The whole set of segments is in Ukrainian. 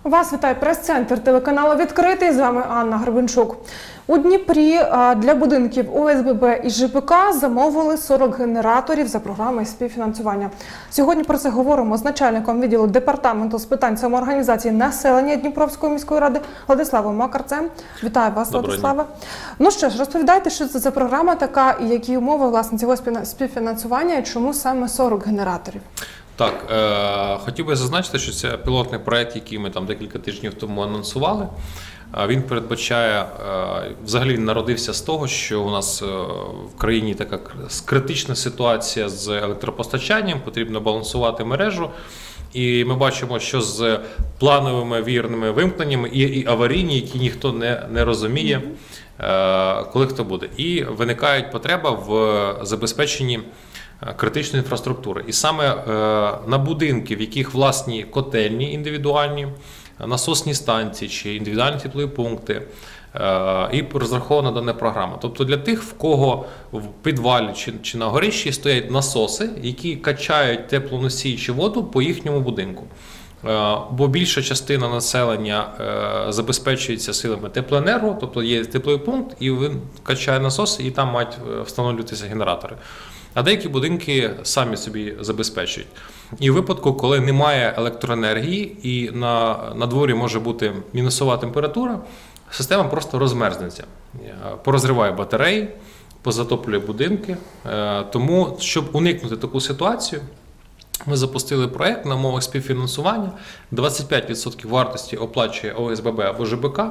Вас вітає прес-центр телеканалу «Відкритий». З вами Анна Гребенчук. У Дніпрі для будинків ОСББ і ЖБК замовили 40 генераторів за програмою співфінансування. Сьогодні про це говоримо з начальником відділу департаменту з питань самоорганізації населення Дніпровської міської ради Владиславом Макарцем. Вітаю вас, Владиславе. Ну що ж, розповідайте, що це за програма така і які умови власне цього співфінансування і чому саме 40 генераторів? Так, хотів би зазначити, що це пілотний проєкт, який ми там декілька тижнів тому анонсували. Він передбачає, взагалі він народився з того, що у нас в країні така критична ситуація з електропостачанням, потрібно балансувати мережу. І ми бачимо, що з плановими вірними вимкненнями є і аварійні, які ніхто не розуміє, коли хто буде. І виникають потреба в забезпеченні критичної інфраструктури. І саме на будинки, в яких власні котельні індивідуальні, насосні станції чи індивідуальні теплові пункти, і розрахована дана програма. Тобто для тих, в кого в підвалі чи на горищі стоять насоси, які качають теплоносій чи воду по їхньому будинку. Бо більша частина населення забезпечується силами теплоенерго, тобто є тепловий пункт, і він качає насоси, і там мають встановлюватися генератори. А деякі будинки самі собі забезпечують. І в випадку, коли немає електроенергії і на дворі може бути мінусова температура, система просто розмерзнеться, порозриває батареї, позатоплює будинки. Тому, щоб уникнути таку ситуацію, ми запустили проєкт на умовах співфінансування. 25% вартості оплачує ОСББ або ЖБК,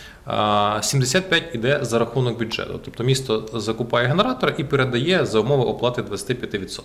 75% йде за рахунок бюджету. Тобто місто закупає генератор і передає за умови оплати 25%.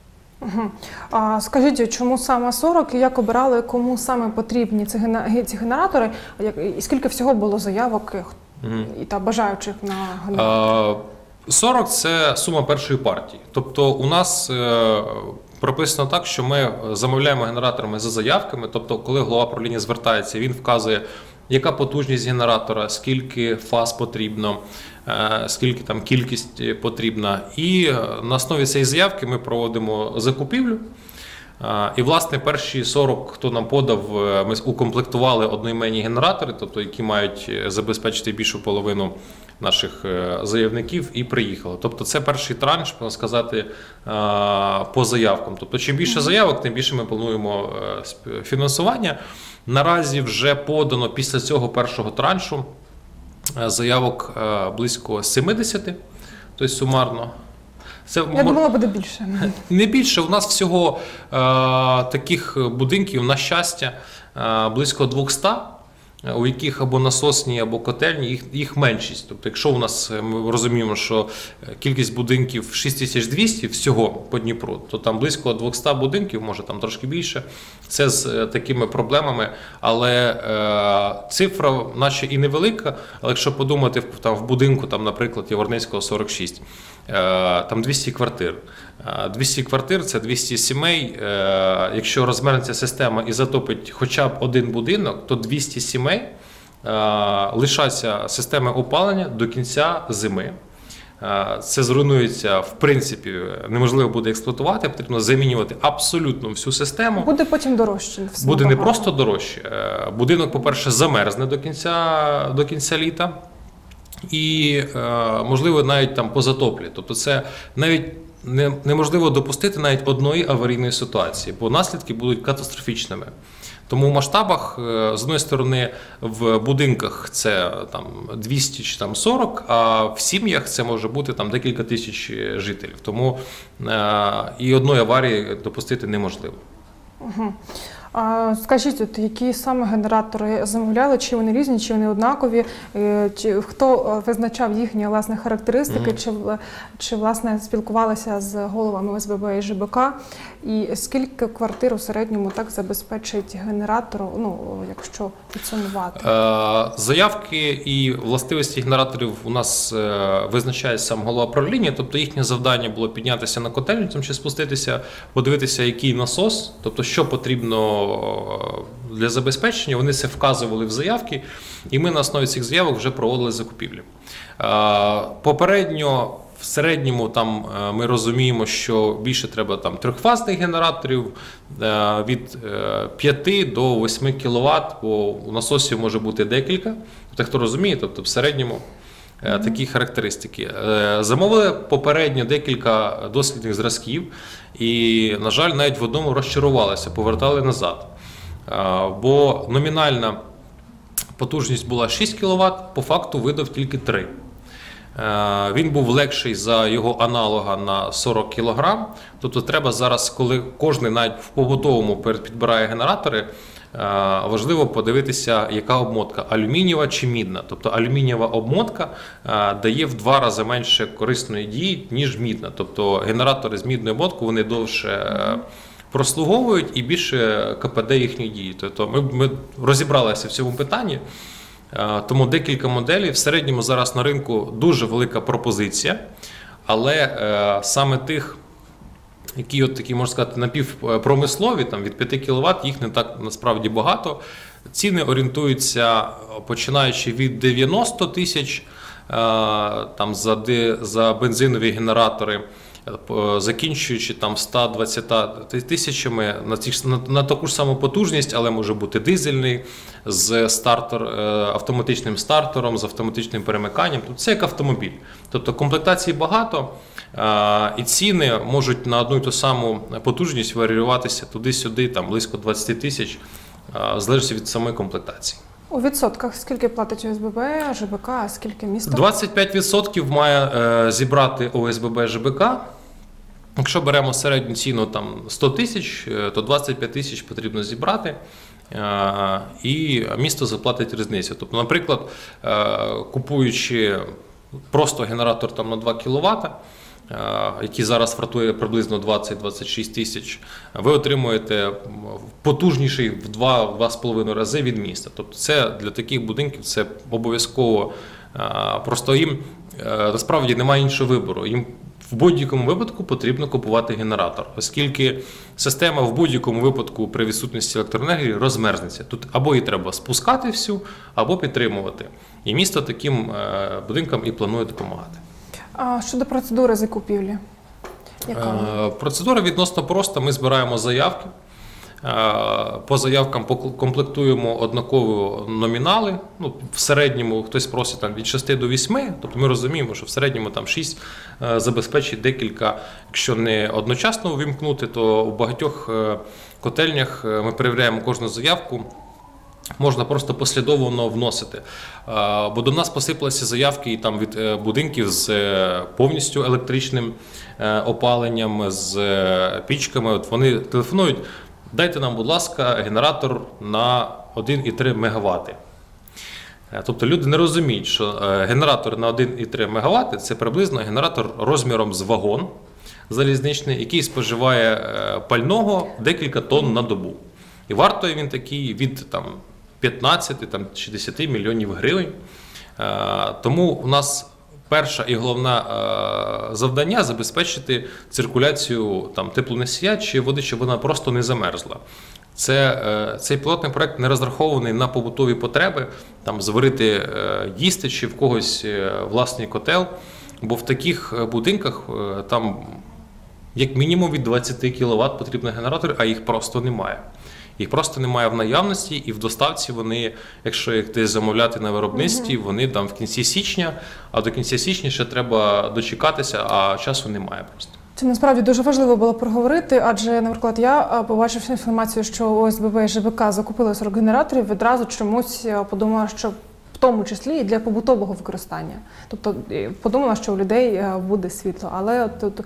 Скажіть, чому саме 40 і як обирали, кому саме потрібні ці генератори? І скільки всього було заявок та бажаючих на генератори? 40 – це сума першої партії. Тобто у нас прописано так, що ми замовляємо генераторами за заявками. Тобто коли голова правління звертається, він вказує, яка потужність генератора, скільки фаз потрібно, скільки там кількість потрібна. І на основі цієї заявки ми проводимо закупівлю. І, власне, перші 40, хто нам подав, ми укомплектували одноіменні генератори, тобто які мають забезпечити більшу половину наших заявників, і приїхали. Тобто це перший транш, можна сказати, по заявкам. Тобто чим більше заявок, тим більше ми плануємо фінансування. Наразі вже подано після цього першого траншу заявок близько 70, тобто сумарно. Я думала, буде більше. Не більше. У нас всього таких будинків, на щастя, близько 200, у яких або насосні, або котельні, їх меншість. Тобто, якщо у нас, ми розуміємо, що кількість будинків 6200 всього по Дніпру, то там близько 200 будинків, може там трошки більше, це з такими проблемами. Але цифра наче і невелика, але якщо подумати, там в будинку, там, наприклад, Яворницького 46, там 200 квартир. 200 квартир – це 200 сімей. Якщо розмернеться система і затопить хоча б один будинок, то 200 сімей лишаться системи опалення до кінця зими. Це зруйнується, в принципі, неможливо буде експлуатувати, потрібно замінювати абсолютно всю систему. Буде потім дорожче. Буде не просто дорожче. Будинок, по-перше, замерзне до кінця літа і, можливо, навіть там позатоплює. Тобто це навіть неможливо допустити навіть одної аварійної ситуації, бо наслідки будуть катастрофічними. Тому в масштабах, з однієї сторони, в будинках це там 200 чи там 40, а в сім'ях це може бути там декілька тисяч жителів. Тому і одної аварії допустити неможливо. Скажіть, які саме генератори замовляли, чи вони різні, чи вони однакові, хто визначав їхні власне характеристики, чи власне спілкувалися з головами ОСББ і ЖБК, і скільки квартир у середньому так забезпечить генератор, якщо підсумувати? Заявки і властивості генераторів у нас визначає сам голова правління, тобто їхнє завдання було піднятися на котельню чи спуститися, подивитися, який насос, тобто що потрібно для забезпечення, вони це вказували в заявки, і ми на основі цих заявок вже проводили закупівлі. Попередньо В середньому там ми розуміємо, що більше треба там трьохфазних генераторів від 5 до 8 кВт, бо у насосів може бути декілька. Тобто, хто розуміє, тобто в середньому такі характеристики. Замовили попередньо декілька дослідних зразків і, на жаль, навіть в одному розчарувалися, повертали назад. Бо номінальна потужність була 6 кВт, по факту видав тільки 3. Він був легший за його аналога на 40 кг. Тобто треба зараз, коли кожен навіть в побутовому підбирає генератори, важливо подивитися, яка обмотка – алюмінієва чи мідна. Тобто алюмінієва обмотка дає в 2 рази менше корисної дії, ніж мідна. Тобто генератори з мідною обмоткою, вони довше прослуговують і більше КПД їхньої дії. Тобто ми розібралися в цьому питанні. Тому декілька моделей. В середньому зараз на ринку дуже велика пропозиція, але саме тих, які от такі, можна сказати, напівпромислові, там від 5 кВт, їх не так насправді багато. Ціни орієнтуються, починаючи від 90 тисяч там за бензинові генератори, закінчуючи там 120 тисячами на таку ж саму потужність, але може бути дизельний, з автоматичним стартером, з автоматичним перемиканням. Тобто це як автомобіль. Тобто комплектацій багато, і ціни можуть на одну і ту саму потужність варіюватися туди-сюди, там близько 20 тисяч, залежить від самої комплектації. У відсотках скільки платить ОСББ, ЖБК, а скільки місто? 25% має зібрати ОСББ ЖБК. Якщо беремо середню ціну там 100 тисяч, то 25 тисяч потрібно зібрати, і місто заплатить різницю. Тобто, наприклад, купуючи просто генератор там на 2 кВт, який зараз вартує приблизно 20-26 тисяч, ви отримуєте потужніший в 2-2,5 рази від міста. Тобто це для таких будинків це обов'язково, просто їм насправді немає іншого вибору. Їм в будь-якому випадку потрібно купувати генератор, оскільки система в будь-якому випадку при відсутності електроенергії розмерзнеться. Тут або її треба спускати всю, або підтримувати. І місто таким будинкам і планує допомагати. А щодо процедури закупівлі? Яка? Процедура відносно проста. Ми збираємо заявки. По заявкам комплектуємо однаково номінали. Ну, в середньому хтось просить там, від 6 до 8, тобто ми розуміємо, що в середньому там 6 забезпечить декілька, якщо не одночасно увімкнути, то у багатьох котельнях ми перевіряємо кожну заявку. Можна просто послідовно вносити. Бо до нас посипалися заявки там, від будинків з повністю електричним опаленням, з пічками. От вони телефонують: дайте нам, будь ласка, генератор на 1,3 МВт. Тобто люди не розуміють, що генератор на 1,3 МВт – це приблизно генератор розміром з вагон залізничний, який споживає пального декілька тонн на добу. І вартує він такий від там, 15 там, чи 10 мільйонів гривень. Тому у нас перше і головне завдання – забезпечити циркуляцію там, теплоносія чи води, щоб вона просто не замерзла. Цей пілотний проект не розрахований на побутові потреби, там, зварити їсти чи в когось власний котел, бо в таких будинках там як мінімум від 20 кВт потрібні генератори, а їх просто немає. Їх просто немає в наявності, і в доставці вони, якщо їх десь замовляти на виробництві, вони там в кінці січня, а до кінця січня ще треба дочекатися, а часу немає просто. Це насправді дуже важливо було проговорити, адже, наприклад, я побачив інформацію, що ОСББ і ЖБК закупили 40 генераторів, відразу чомусь подумала, що в тому числі і для побутового використання. Тобто подумала, що у людей буде світло, але тут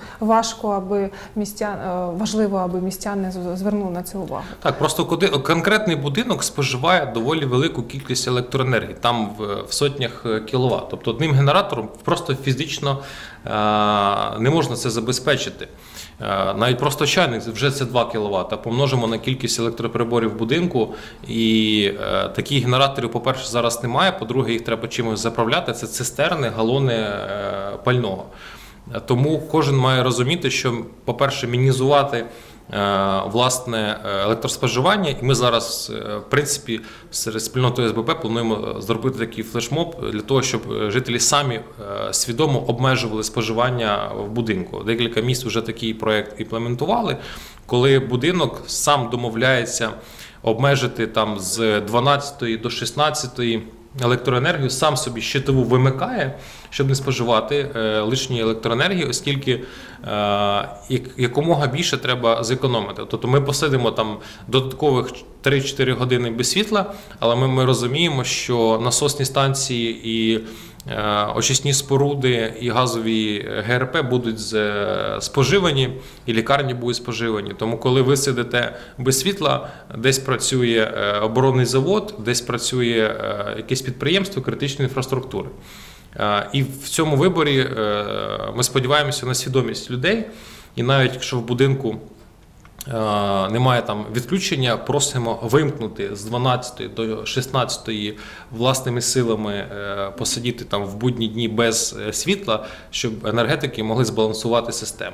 важливо, аби містяни звернули на це увагу. Так, просто конкретний будинок споживає доволі велику кількість електроенергії, там в сотнях кіловат. Тобто одним генератором просто фізично не можна це забезпечити. Навіть просто чайник вже це 2 кВт. Помножимо на кількість електроприборів в будинку, і таких генераторів, по-перше, зараз немає, по-друге, їх треба чимось заправляти. Це цистерни, галони пального. Тому кожен має розуміти, що, по-перше, мінімізувати власне електроспоживання. І ми зараз, в принципі, серед спільноти ОСББ плануємо зробити такий флешмоб для того, щоб жителі самі свідомо обмежували споживання в будинку. Декілька міст вже такий проєкт імплементували, коли будинок сам домовляється обмежити там з 12 до 16 електроенергію, сам собі щитову вимикає, щоб не споживати лишньої електроенергії, оскільки якомога більше треба зекономити. Тобто ми посидимо там додаткових 3-4 години без світла, але ми розуміємо, що насосні станції і очисні споруди і газові ГРП будуть споживані, і лікарні будуть споживані. Тому коли ви сидите без світла, десь працює оборонний завод, десь працює якесь підприємство критичної інфраструктури. І в цьому виборі ми сподіваємося на свідомість людей, і навіть якщо в будинку немає там відключення, просимо вимкнути з 12 до 16 власними силами, посидіти там в будні дні без світла, щоб енергетики могли збалансувати систему.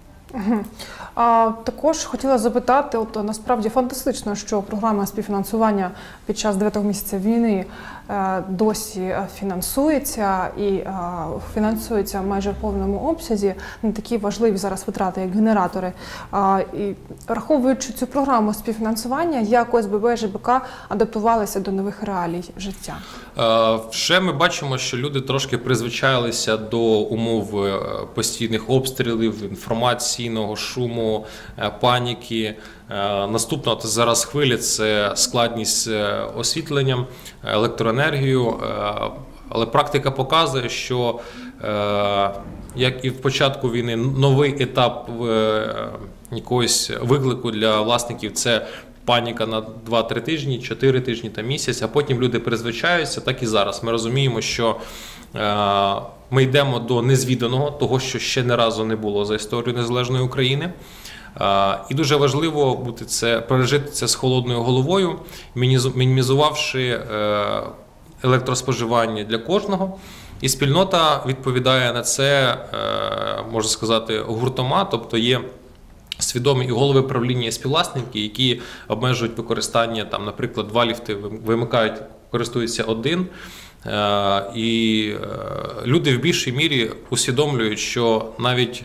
Також хотіла запитати, насправді фантастично, що програма співфінансування під час 9-го місяця війни досі фінансується і фінансується майже в повному обсязі на такі важливі зараз витрати, як генератори. І враховуючи цю програму співфінансування, як ОСББ і ЖБК адаптувалися до нових реалій життя? Вже ми бачимо, що люди трошки призвичайлися до умов постійних обстрілів, інформаційного шуму, паніки. Наступна зараз хвиля – це складність з освітленням, електроенергією. Але практика показує, що, як і в початку війни, новий етап якогось виклику для власників – це паніка на 2-3 тижні, 4 тижні та місяць, а потім люди призвичаються, так і зараз. Ми розуміємо, що ми йдемо до незвіданого, того, що ще не разу не було за історію незалежної України. І дуже важливо пережити це з холодною головою, мінімізувавши електроспоживання для кожного. І спільнота відповідає на це, можна сказати, гуртома, тобто є свідомі і голови правління, і співвласники, які обмежують використання, там, наприклад, 2 ліфти вимикають, користуються один. І люди в більшій мірі усвідомлюють, що навіть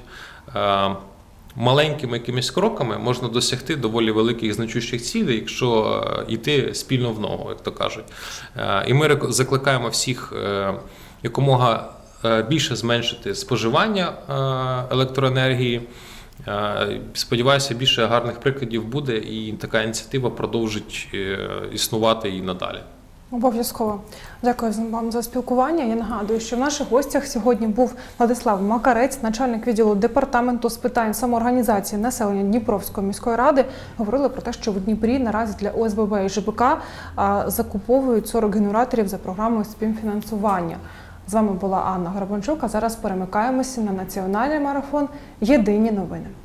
маленькими якимись кроками можна досягти доволі великих значущих цілей, якщо йти спільно в ногу, як то кажуть. І ми закликаємо всіх якомога більше зменшити споживання електроенергії. Сподіваюся, більше гарних прикладів буде, і така ініціатива продовжить існувати і надалі. Обов'язково. Дякую вам за спілкування. Я нагадую, що в наших гостях сьогодні був Владислав Макарець, начальник відділу департаменту з питань самоорганізації населення Дніпровської міської ради. Говорили про те, що в Дніпрі наразі для ОСББ і ЖБК закуповують 40 генераторів за програмою співфінансування. З вами була Анна Горбанчук, а зараз перемикаємося на національний марафон «Єдині новини».